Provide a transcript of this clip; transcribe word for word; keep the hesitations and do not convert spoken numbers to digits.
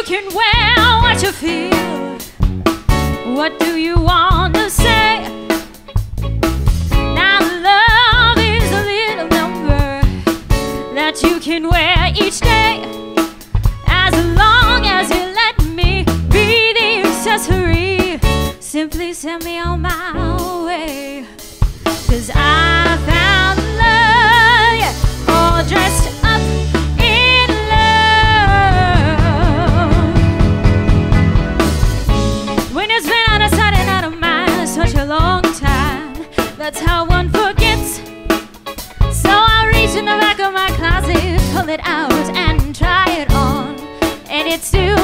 can wear what you feel. What do you want to say? Now love is a little number that you can wear each day, as long as you let me be the accessory. Simply send me on my way, 'cause I found love, yeah, all dressed up in love. When it's been out of sight and out of mind such a long time, that's how one forgets. So I reach in the back of my closet, pull it out and try it on, and it still